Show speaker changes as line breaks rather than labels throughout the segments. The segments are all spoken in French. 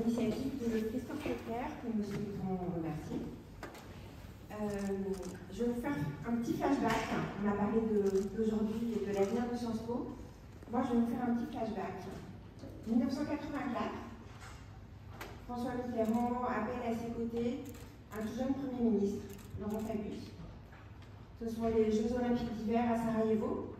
l'initiative de Christophe Leclerc, que nous souhaitons remercier. Je vais vous faire un petit flashback. On a parlé d'aujourd'hui et de l'avenir de Sciences Po. Moi, je vais vous faire un petit flashback. 1984, François Mitterrand appelle à ses côtés un tout jeune Premier ministre, Laurent Fabius. Ce sont les Jeux Olympiques d'hiver à Sarajevo.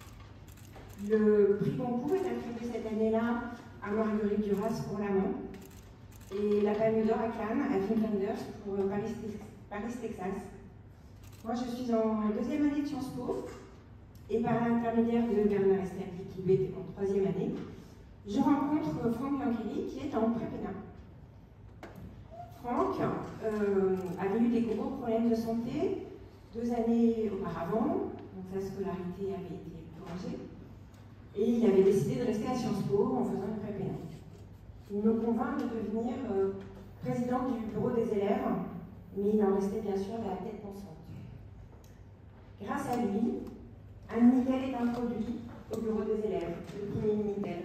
Le prix Goncourt est attribué cette année-là à Marguerite Duras pour L'Amant et la Palme d'Or à Cannes, à Wim Wenders pour Paris, Texas. Moi, je suis en deuxième année de Sciences Po et par l'intermédiaire de Bernard Esterly, qui lui était en troisième année, je rencontre Franck Biancheri qui est en pré-Pénin. Franck avait eu des gros problèmes de santé 2 années auparavant, donc sa scolarité avait été prolongée. Et il avait décidé de rester à Sciences Po en faisant une pré-Pénin. Il me convainc de devenir président du bureau des élèves, mais il en restait bien sûr la tête pensante. Grâce à lui, un Minitel est introduit au bureau des élèves, le premier Minitel.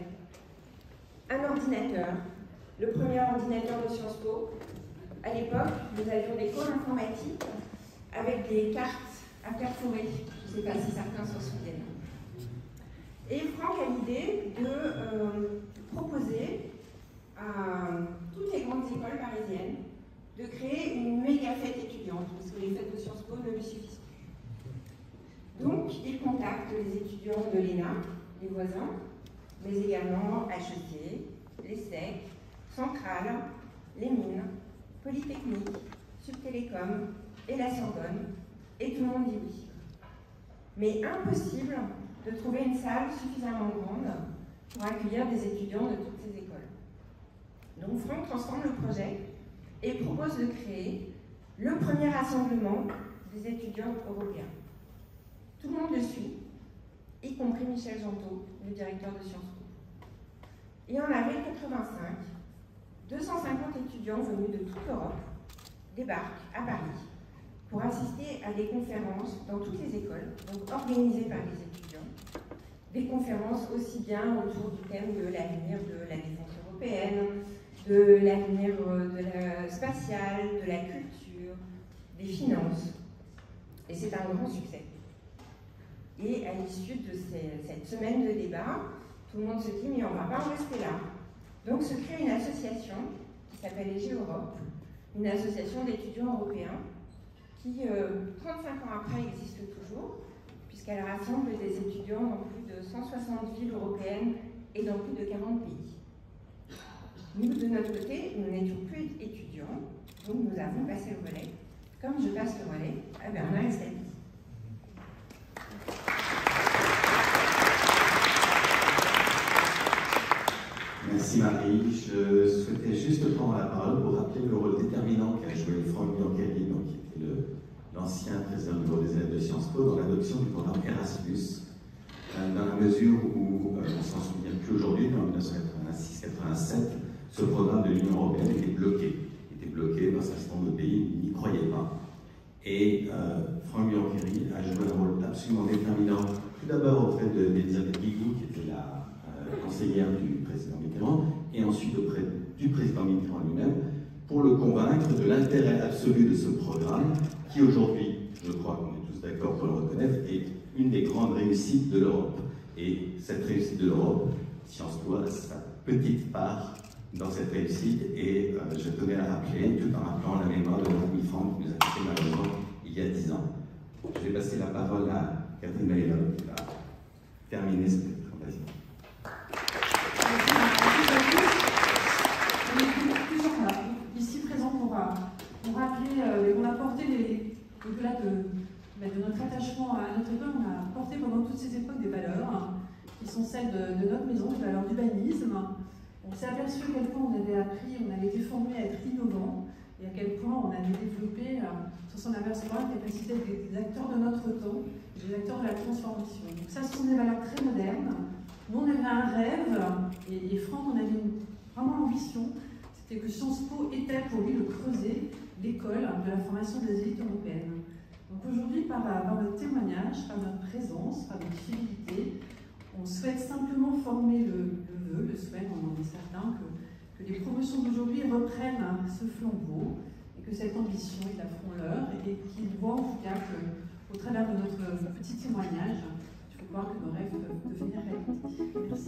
Un ordinateur, le premier ordinateur de Sciences Po. À l'époque, nous avions des cols informatiques avec des cartes à perforer. Je ne sais pas si certains s'en souviennent. Et Franck a l'idée de proposer à toutes les grandes écoles parisiennes de créer une méga fête étudiante, parce que les fêtes de Sciences Po ne lui suffisent plus. Donc, il contacte les étudiants de l'ENA, les voisins, mais également HEC, l'ESSEC, Centrale, les Mines, Polytechnique, Subtélécom et la Sorbonne, et tout le monde dit oui. Mais impossible de trouver une salle suffisamment grande pour accueillir des étudiants de toutes ces écoles. Donc Franck transforme le projet et propose de créer le premier rassemblement des étudiants européens. Tout le monde le suit, y compris Michel Gentot, le directeur de Sciences Po. Et en avril 1985, 250 étudiants venus de toute l'Europe débarquent à Paris pour assister à des conférences dans toutes les écoles, donc organisées par les étudiants. Des conférences aussi bien autour du thème de l'avenir de la défense européenne, de l'avenir de la spatiale, de la culture, des finances. Et c'est un grand succès. Et à l'issue de cette semaine de débat, tout le monde se dit mais on ne va pas en rester là. Donc se crée une association qui s'appelle EG Europe, une association d'étudiants européens qui, 35 ans après, existe toujours, puisqu'elle rassemble des étudiants dans plus de 160 villes européennes et dans plus de 40 pays. Nous, de notre côté, nous n'étions plus étudiants, donc nous avons passé le relais, comme je passe le relais à Bernard Esterly.
Merci Marie. Je souhaitais juste prendre la parole pour rappeler le rôle déterminant qu'a joué Franck Biancheri, qui était l'ancien président du bureau des élèves de Sciences Po, dans l'adoption du programme Erasmus, dans la mesure où, on ne s'en souvient plus aujourd'hui, mais en 1986-87, ce programme de l'Union européenne était bloqué. Il était bloqué parce qu'un certain nombre de pays n'y croyaient pas. Et Franck Biancheri a joué un rôle absolument déterminant, tout d'abord auprès d'Elisabeth Guigou, qui était la conseillère du président Mitterrand, et ensuite auprès du président Mitterrand lui-même, pour le convaincre de l'intérêt absolu de ce programme, qui aujourd'hui, je crois qu'on est tous d'accord pour le reconnaître, est une des grandes réussites de l'Europe. Et cette réussite de l'Europe, Sciences Po a sa petite part dans cette réussite, et je tenais à rappeler, tout en rappelant la mémoire de Jean-Louis Franck, qui nous a quittés malheureusement il y a 10 ans. Je vais passer la parole à Catherine Maillot, qui va terminer cette présentation.
Ici présent pour rappeler qu'on a porté, au-delà de notre attachement à notre école, on a porté pendant toutes ces époques des valeurs qui sont celles de notre maison, des valeurs d'humanisme. On s'est aperçu à quel point on avait appris, on avait été formé à être innovant et à quel point on avait développé, sur son apercevoir, la capacité d'être des acteurs de notre temps, des acteurs de la transformation. Donc ça, ce sont des valeurs très modernes. Nous, on avait un rêve, et Franck, on avait vraiment l'ambition, c'était que Sciences Po était pour lui le creuset, l'école de la formation des élites européennes. Donc aujourd'hui, par notre témoignage, par notre présence, par notre fidélité, on souhaite simplement former le vœu, le souhait, on en est certain, que les promotions d'aujourd'hui reprennent ce flambeau et que cette ambition, ils la feront leur et qu'ils voient en tout cas qu'au travers de notre petit témoignage, il faut voir que nos rêves peuvent devenir réalité. Merci.